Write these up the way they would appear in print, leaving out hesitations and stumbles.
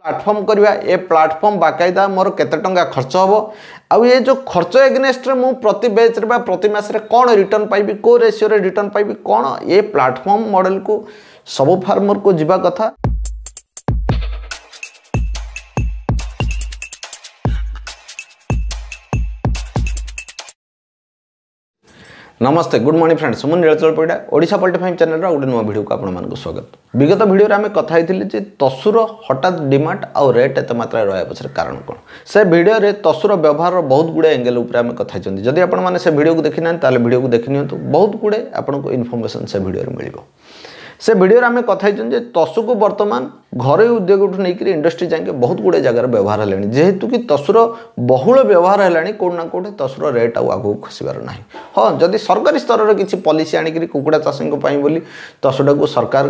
Platform करवा ए platform बाकायदा मोर केते टंका खर्च हम आउ ये जो खर्च एग्नेस्ट मु प्रति बैच रे प्रति मास रे कौन रिटर्न पाइबी को रेशियो रे रिटर्न पाइबी कौन ये प्लाटफर्म मॉडल को सब फार्मर को जीवा कथा। नमस्ते गुड मॉर्निंग फ्रेंड्स मुझे Nilachal Parida Odisha polity five channel गोटे नुआ वीडियो को आपण स्वागत। विगत वीडियो आम कथा जे तसुर हठात डिमांड आउ रेट एत मात्रा रहा पछरे कारण कौन से वीडियो रे तसुर व्यवहार बहुत गुड़े एंगल उपर आम कथा जदि आपण से वीडियो को देखी ना ताले वीडियो को देखि नियंतु बहुत गुड़े आपको इनफॉरमेशन से वीडियो रे मिलिबो। से वीडियो आम कथा जे तसु को वर्तमान घर उद्योग नहीं इंडस्ट्री जाके बहुत गुड़े जगार व्यवहार है जेहेतु कि तसुर बहुल व्यवहार है कौट ना कौटे तसुर रेट आगू खसबार ना। हाँ जदि सरकारी स्तर में किसी पॉलिसी आनिक कुकुड़ा चाषी बोली तसुटा को सरकार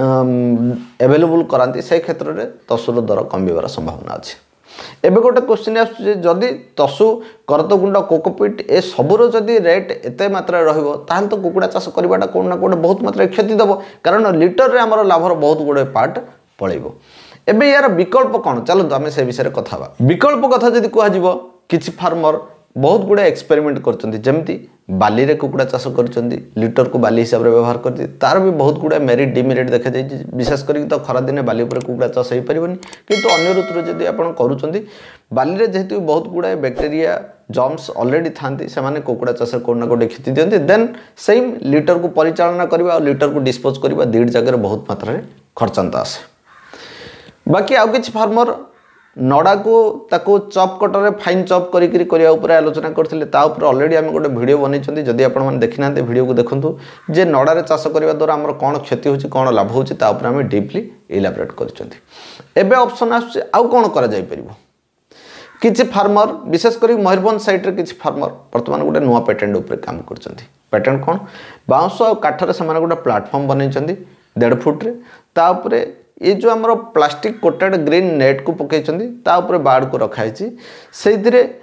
एवेलेबल कराती से क्षेत्र में तसुर दर कमिबार संभावना अच्छी। एबे गोटे क्वेश्चन आदि तसु करतगुंड कोकोपीट ए सबूर जदि रेट एत मात्रा रहा तो कुकुड़ा चाष करवाटा कौन ना कौटे बहुत मात्रा क्षति दब कारण लिटर रे आमर लाभर बहुत गुड़े पार्ट पलैब। एबे यार विकल्प कौन चलते आम से विषय कथा विकल्प कथा जदि कह किछि फार्मर बहुत गुड़े एक्सपेरिमेंट करमती बाली रे कुकुड़ा चाष कर लिटर को बाली हिसाब से व्यवहार कर तार भी बहुत गुड़ा मेरिट डिमेरिट देखा जाए विशेष करी तो खरा दिन बाली उपर कुकुड़ा चाष हो पारनि किंतु अन्य ऋतु जदि आप करूँ बाली रे जेहेतु बहुत गुड़ा बैक्टेरिया जर्म्स ऑलरेडी थांती से कुकुड़ा चाष कौन ना कौटे क्षति दिखती देन सेम लिटर को परिचालना करवा और लिटर को डिस्पोज करवा दुईट जगह बहुत मात्रा खर्चांत आसे। बाकी आउ किछि फार्मर नड़ा को ताको चॉप कटर फाइन चॉप करी आलोचना करते ऑलरेडी आम गोटे वीडियो बनई जदि आप देखी ना वीडियो को देखूँ जे नड़ा रे चाष करने द्वारा आमर कौन क्षति होची कौन लाभ होची ता ऊपर आम डीपली इलाबोरेट कर ऑप्शन आउ कौन करा जाई परिबो। किछि फार्मर विशेषकर मयूरभंज साइड रे किछि फार्मर वर्तमान गोटे नुआ पेटेंट उपर काम करछंती। पेटेंट कौन बाउंस और काठर से गोटे प्लाटफर्म बनई 1.5 फुट रे ता ऊपर ये जो आमर प्लास्टिक कोटेड ग्रीन नेट को पकई बाड़ को रखाई से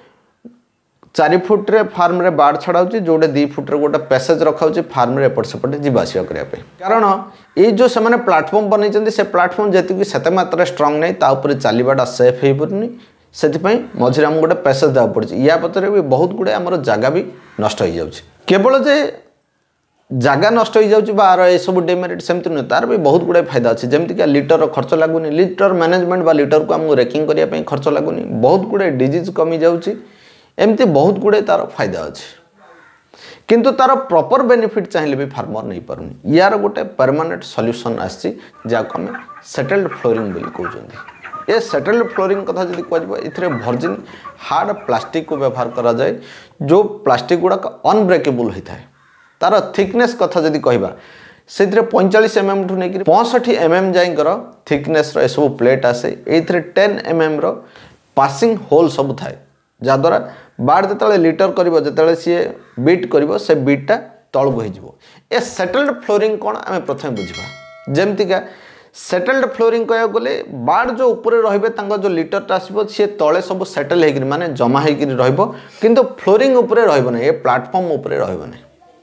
4 फुट रे फार्म रे बाड़ छड़ा जोटे 2 फुट रे गोटे पैसेज रखा फार्म रे एपट सेपटे जावासिया करने कारण ये जो से प्लाटफर्म बनई से प्लाटफर्म जी से मात्रा स्ट्रंग नहीं ताऊपर चलवाटा सेफ हो पारनी से मझे आम गोटे पैसेज देवा पड़ी या पतर भी बहुत गुड़े आमर जगह भी नष्ट हो जाऊँगी केवल जे जगह नष्ट हो जाए सब डेमेरिट सेमती नुहे तार भी बहुत गुड़ाए फायदा अच्छे जमीक लिटर खर्च लगुनि लिटर मैनेजमेंट बा लिटर को आमको रेकिंग करने खर्च लगुनि बहुत गुड़े डिजीज कमी जाऊँगी एमती बहुत गुड़े तार फायदा अच्छे किंतु तार प्रॉपर बेनिफिट चाहिए भी फार्मर नहीं पारुनी। यार गोटे परमानेंट सॉल्यूशन आसी आम सेटल्ड फ्लोरिंग बोली कहते ये सेटल्ड फ्लोरिंग कथा जब कह वर्जिन हार्ड प्लास्टिक को व्यवहार करा जाए जो प्लास्टिक गुड़ाक अनब्रेकेबल होता है तार थिकनेस कथा जदि कहबा से 45 mm ठू नहीं 65 mm जाइकर थिकनेस रो सब प्लेट आसे एथरे 10 mm रो पासिंग होल सब थाए जद्वारा बाड़ जो लिटर कर जो सी बीट कर से बीटा तल को हो ए सेटल्ड फ्लोरिंग कौन आम प्रथम बुझा जमतीका सेटल्ड फ्लोरिंग कह गले बाड़ जो ऊपर रे जो लिटरटा आसो सी तले सब सेटल हो माने जमा हो किंतु फ्लोरिंग उपरे रहबो नहीं ए प्लाटफॉर्म उपरे रहबो नहीं।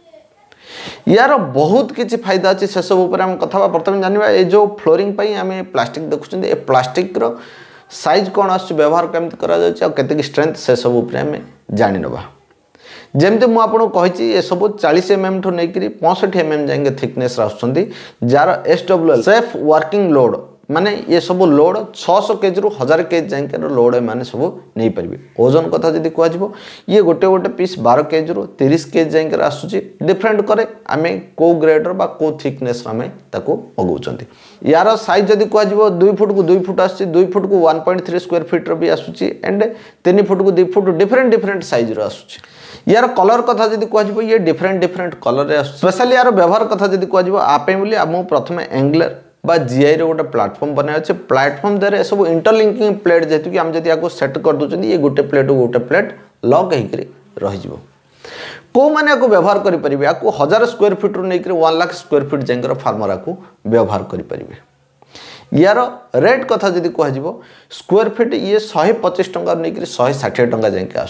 यार बहुत किसी फायदा अच्छे से सब उपर हम कथा प्रथम जाना ये जो फ्लोरिंग पाई आम प्लास्टिक देखुं ये प्लास्टिक रो साइज कौन आस व्यवहार केमती कर स्ट्रेंथ से सब उपर आम जानी नवा जमती मुझे कही ये सब 40 mm ठू नहीं 65 mm जाए थिकनेस आसुँच जार SWL सेफ वर्किंग लोड माने ये सब लोड 600 kg रु 1000 kg जाए लोड मैंने सब नहीं पारे। ओजन कथा जब कह ये गोटे गोटे पीस 12 kg रु 30 kg जाए आसूँ डिफरेंट करे आम को ग्रेडर बा को थिकनेस आम मगाऊँ। यार साइज जब कह 2 फुट को 2 फुट आस 2 फुट को 1.3 स्क्वायर फीट भी आसूँ एंड 3 फुट को 2 फुट डिफरेंट साइज रो आसूँ। यार कलर कथा जब कह ये डिफरेंट कलर रे स्पेशली यार व्यवहार कथा जब कह आपे बोली आम प्रथम एंगुलर बा जीआई रे गोटे प्लाटफॉर्म बनाया अच्छे प्लाटफॉर्म द्वारा सब इंटरलिंकिंग प्लेट जेहेतु कि आम जब आपको सेट कर दूसरी ये गोटे प्लेट लक हो रही को मैंने आपको व्यवहार करेंगे आपको 1000 स्क्वायर फीट रू नहीं 1 लाख स्क्वायर फीट जाकर फार्मर आपको व्यवहार करेंगे। यार रेट कथा जब कह स्क्वायर फीट ये 125 टंका नहीं 160 टंका जाए आसूँ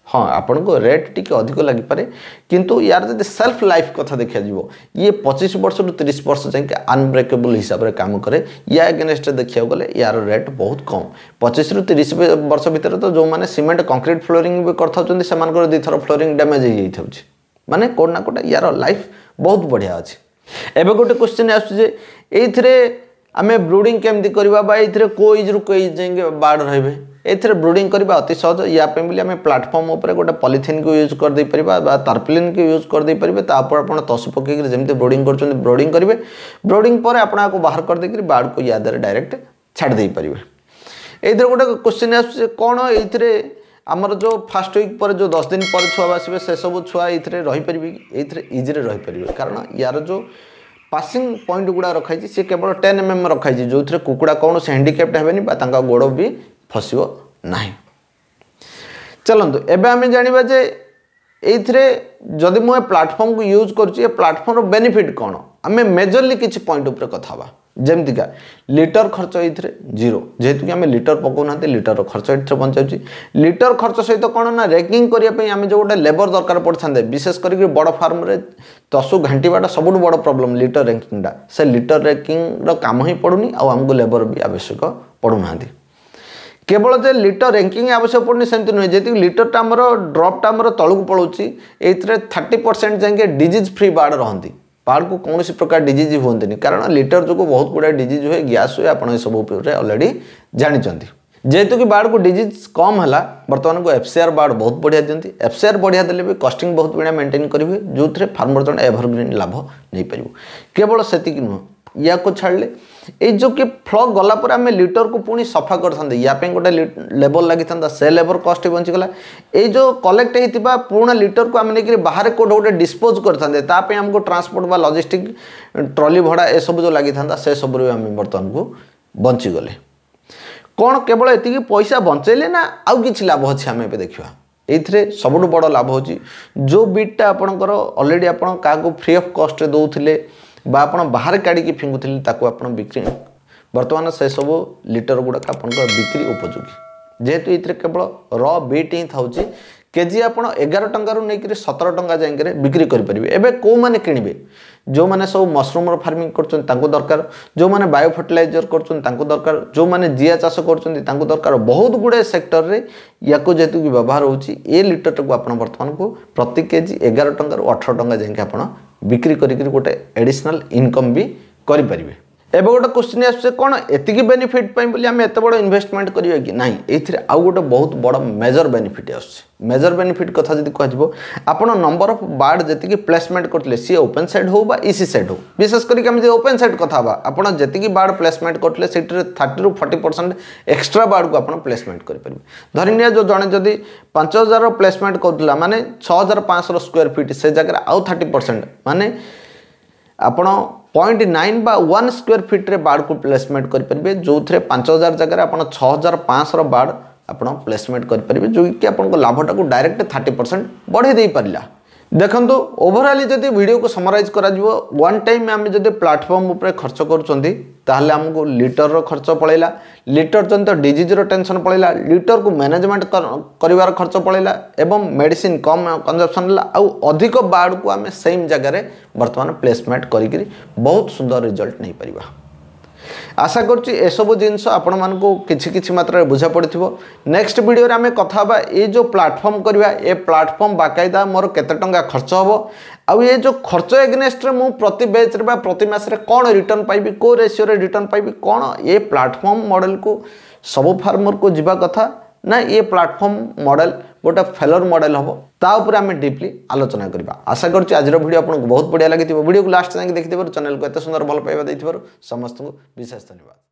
हाँ आपण को रेट टी अधिक लगिपे किंतु यार जब सेल्फ लाइफ कथा देखा ये 25 वर्ष रु 30 वर्ष जाए अनब्रेकेबल हिसाब से काम करे या एगेनेस्ट देखा गले यार रेट बहुत कम 25 रु 30 वर्ष भितर तो जो मैंने सीमेंट कंक्रीट फ्लोरिंग भी करते से दी थर फ्लोरिंग डैमेज हो माने कोना कोटा यार लाइफ बहुत बढ़िया अच्छे। एवं गोटे क्वेश्चन आसुचे आमे ब्रूडिंग केमती करवा ये को एज रु को एज जाए बार्ड रे एथिरे ब्रूडिंग करवा अति सहज या आम प्लाटफर्म उपर गोटे पॉलिथिन को यूज कर दे परिबा तारप्लिन को यूज कर दे परिबे तापर आपण तसु पकई जमी ब्रोडिंग कर ब्रोडिंग करेंगे ब्रोडिंग पर आपण को बाहर कर देकरी बार्ड को या डायरेक्ट छाड़ दे परिबे। एथिरे गोटे क्वेश्चन आसुचे कोन एथिरे आमर जो फास्ट वीक पर जो 10 दिन पर छुआ बासिबे से सब छुआ एथिरे रही परिबे एथिरे इजीरे रही परिबे कारण यार जो पासिंग पॉइंट गुड़ा रखाई सी केवल 10 mm रखाई जो थे कुकुड़ा कौन से हैंडिकैप्ट हेनी गोड़ भी फसब ना। चलतु एवं आम जाना जे जदि मुझे प्लाटफर्म को यूज करुँचे प्लाटफर्म बेनिफिट कौन आम मेजरली किसी पॉइंट उपर कथा जमतीका लिटर खर्च ये जीरो जेहेतु कि आम लिटर पकाऊना लिटर खर्च ये बचाऊँ लिटर खर्च सहित कौन ना रेकिंग करने आम जो गोटे लेबर दरकार पड़ता विशेष करके बड़ फार्म रे तसु घाटीवाटा सब बड़ प्रोब्लेम लिटर रैंकिंग से लिटर रैंकिंग काम ही पड़ूनी आमको लेबर भी आवश्यक पड़ूना केवल जे लिटर रैंकिंग आवश्यक पड़नी सेमती नुहे जी लिटरटा आमर ड्रपटा आमर तलू पड़ोची ये 30% जाए डिजीज फ्री बार्ड रहती बार्ड को कौन प्रकार डिजीज हुए कारण लिटर जो बहुत गुड़ा डिजीज हुए गैस हुए आप सब ऑलरेडी जानते जेहेतु कि बार्ड को डिजीज कम है बर्तमान को एफसीआर बार्ड बहुत बढ़िया दिखती एफसीआर बढ़िया देले भी कस्टिंग बहुत बढ़िया मेंटेन करेंगे जो थे फार्मर जन एवरग्रीन लाभ नहीं पार केवल से नुह या को छाड़े ये जो कि फ्लग गलापर आम लिटर को पुणी सफा करते या गोटे लेबल लगी था से लेबर कस्ट बचीगला ये जो कलेक्ट होता पुराना लिटर को आम नहीं बाहर कोटे गोटे डिस्पोज करते आमको ट्रांसपोर्ट बा लॉजिस्टिक ट्रॉली भड़ा ए सब जो लगी था से सब आम बर्तमान को बचीगले कौन केवल एति पैसा बचेले ना आउ कि लाभ अच्छे आम ए देखा ये सब बड़ लाभ हो जो बीटा आपणकर ऑलरेडी आप फ्री ऑफ कस्ट दौले बा आपण बाहर काढ़ी फिंगुले ताकू बिक्री बर्तमान से सब लिटर गुड़ाक आप बिक्री उपयोगी जेहेतु ये केवल र बीट ही था केजी आप 11 टंकार नहीं 17 टंका जाए बिक्री करेंगे एवं कौ मैंने किणवे जो मैंने सब मशरूम फार्मिंग कर दरकार जो मैंने बायो फर्टिलाइजर कर दरकार जो मैंने जिया चाष कर दरकार बहुत गुड़े सेक्टर रे या जेहेतु कि व्यवहार होची ए लिटर को आप बर्तमान को प्रति केजी 11 टंकार 18 टंका जाए आप बिक्री करी गोटे एडिशनल इनकम भी करें। एवं गोटे क्वेश्चन आसुचे कौन एतिकी बेनिफिट पाई आम एत बड़ इन्वेस्टमेंट करिया कि नहीं ये आउ गोटे बहुत बड़ मेजर बेनिफिट मेजर बेनिफिट कथा जब कह आपड़ नंबर ऑफ बार्ड जी प्लेसमेंट करते सी ओपन साइड हो बा इसी साइड हो विशेष करके ओपन साइड कथा आपड़ जी बार्ड प्लेसमेंट करते से 30 ରୁ 40% एक्सट्रा बार्ड को आप प्लेसमेंट करेंगे धरी जो जड़े जदि 5000 प्लेसमेंट करूला माने 6500 स्क्वायर फीट से जगह आउ 30% माने आपण 0.9 बा 1 स्क्वायर फीट रे बार्ड को प्लेसमेंट करेंगे जो थे 5000 जगह आप 6500 बार्ड आप प्लेसमेंट करेंगे जो कि आप लाभटा को डायरेक्ट 30% बढ़े दे पारा देखो ओवरऑल जब वीडियो को समराइज करा वन टाइम आम जब प्लाटफर्म उपर खर्च करें आमको लिटर खर्च पड़ेगा लिटर जनित डिजीज टेंशन पड़ेगा लिटर को मैनेजमेंट कर खर्च पड़ेगा एवं मेडिसिन कम कंजप्शन आउ अधिक बार्ड को आम सेम जगह बर्तमान प्लेसमेंट करी बहुत सुंदर रिजल्ट नहीं पारिबा। आशा करुच्ची एसबू जिनस आपण मानक किछि मात्रा बुझा पड़ो नेक्स्ट वीडियो आम कथा ये जो प्लाटफर्म करवा ये प्लाटफर्म बाकायदा मोर केते टंका खर्च हम आउ ये जो खर्च एग्नेस्ट मु प्रति बैच रे प्रति मास रे कौन रिटर्न पाइबी को रेशियो रे रिटर्न पाइबी कौन ये प्लाटफर्म मॉडल को सब फार्मर को जीवा कथा ना ये प्लाटफर्म मॉडल गोटे फेलर मॉडल हम तापर आम डीपली आलोचना करवा। आशा करुच्ची आज वीडियो आपको बहुत बढ़िया लगी वीडियो को लास्ट जाए देखिए चैनल को एत सुंदर भल पाइबा समस्त को विशेष धन्यवाद।